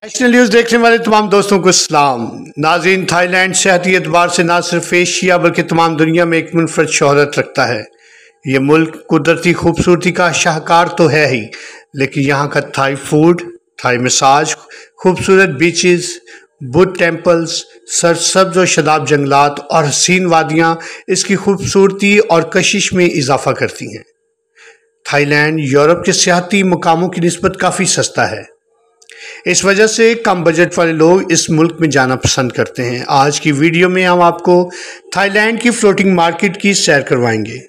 National news देखने वाले तमाम दोस्तों को सलाम। नाज़रीन, थाईलैंड सेहती एतबार से न सिर्फ एशिया बल्कि तमाम दुनिया में एक मुनफरद शोहरत रखता है। ये मुल्क कुदरती खूबसूरती का शाहकार तो है ही, लेकिन यहाँ का थाई फूड, थाई मसाज, खूबसूरत बीचेस, बुद्ध टेम्पल्स, सरसब्ज और शदाब जंगलात और हसीन वादियाँ इसकी खूबसूरती और कशिश में इजाफा करती हैं। थाईलैंड यूरोप के सियाहती मकामों की निस्बत काफ़ी सस्ता है। इस वजह से कम बजट वाले लोग इस मुल्क में जाना पसंद करते हैं। आज की वीडियो में हम आपको थाईलैंड की फ्लोटिंग मार्केट की सैर करवाएंगे।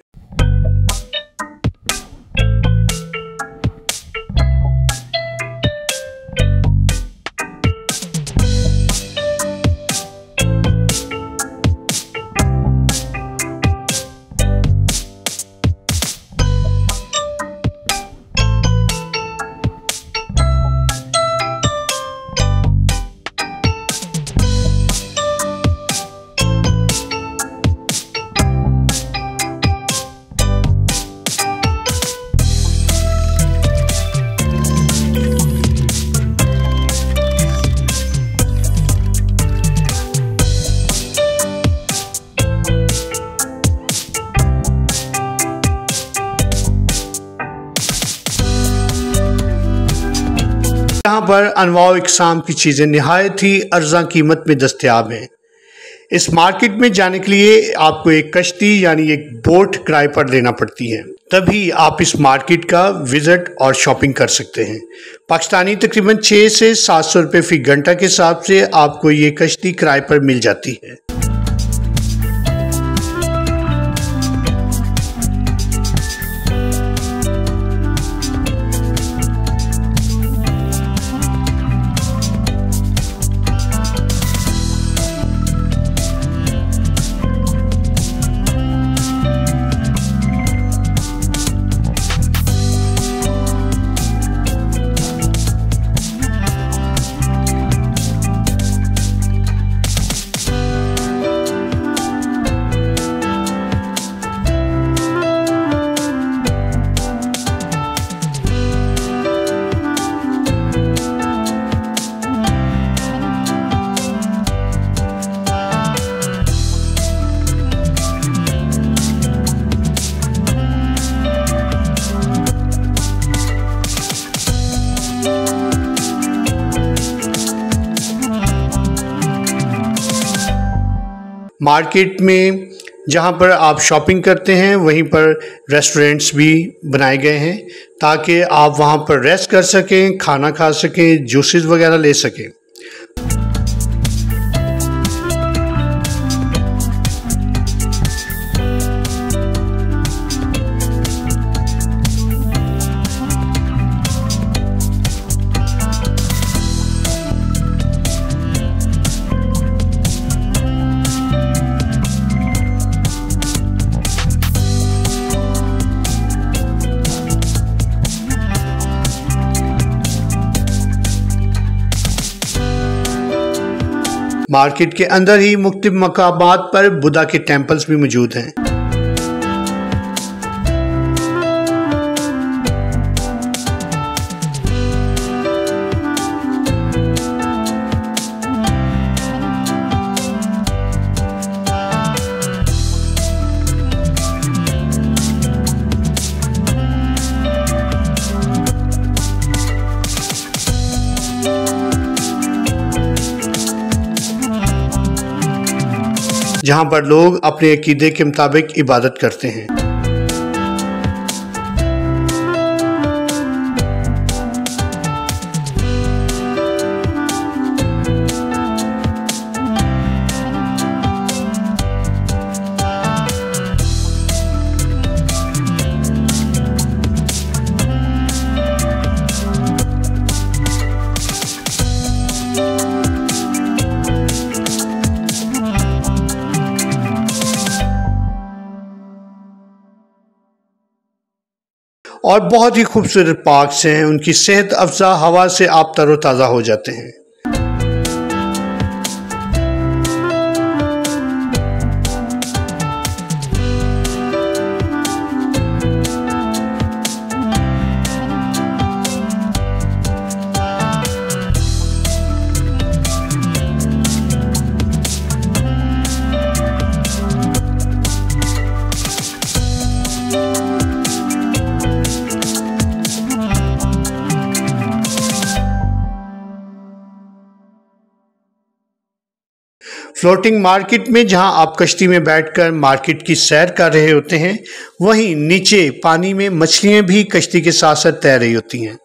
यहाँ पर अनवाओ इकसाम की चीज़ें निहायत ही अर्जा कीमत में दस्तयाब हैं। इस मार्केट में जाने के लिए आपको एक कश्ती यानी एक बोट किराए पर लेना पड़ती है, तभी आप इस मार्केट का विजिट और शॉपिंग कर सकते हैं। पाकिस्तानी तकरीबन 6 से 700 रुपये फी घंटा के हिसाब से आपको ये कश्ती किराए पर मिल जाती है। मार्केट में जहाँ पर आप शॉपिंग करते हैं वहीं पर रेस्टोरेंट्स भी बनाए गए हैं ताकि आप वहाँ पर रेस्ट कर सकें, खाना खा सकें, जूसेस वगैरह ले सकें। मार्केट के अंदर ही मुख्तलिफ मकामात पर बुद्धा के टेम्पल्स भी मौजूद हैं। जहाँ पर लोग अपने अकीदे के मुताबिक इबादत करते हैं। और बहुत ही खूबसूरत पार्क्स हैं। उनकी सेहत अफजा हवा से आप तरोताज़ा हो जाते हैं। फ्लोटिंग मार्केट में जहां आप कश्ती में बैठकर मार्केट की सैर कर रहे होते हैं, वहीं नीचे पानी में मछलियां भी कश्ती के साथ साथ तैर रही होती हैं।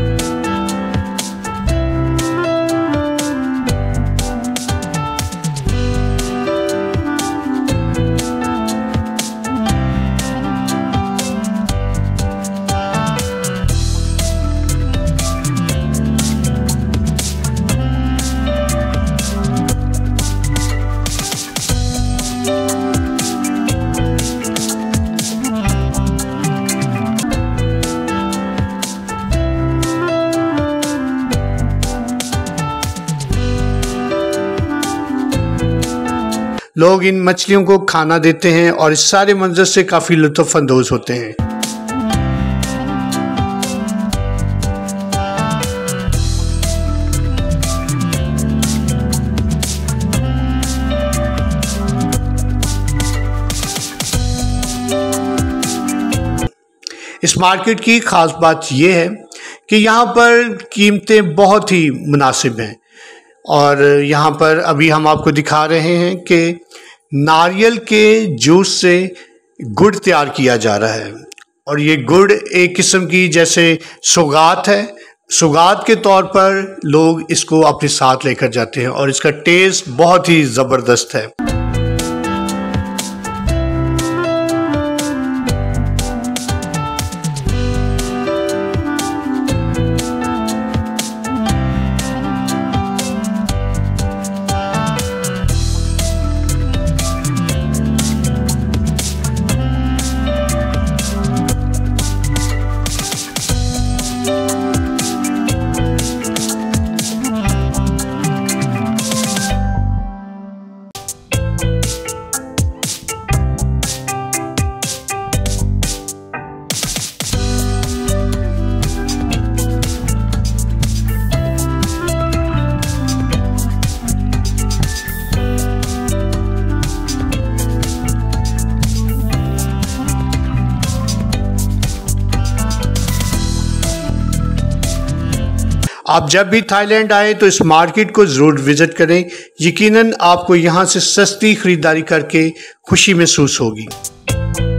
लोग इन मछलियों को खाना देते हैं और इस सारे मंजर से काफ़ी लुत्फ अंदोज होते हैं। इस मार्केट की ख़ास बात यह है कि यहाँ पर कीमतें बहुत ही मुनासिब हैं और यहाँ पर अभी हम आपको दिखा रहे हैं कि नारियल के जूस से गुड़ तैयार किया जा रहा है और ये गुड़ एक किस्म की जैसे सौगात है। सौगात के तौर पर लोग इसको अपने साथ लेकर जाते हैं और इसका टेस्ट बहुत ही ज़बरदस्त है। आप जब भी थाईलैंड आए तो इस मार्केट को ज़रूर विज़िट करें। यकीनन आपको यहाँ से सस्ती ख़रीदारी करके खुशी महसूस होगी।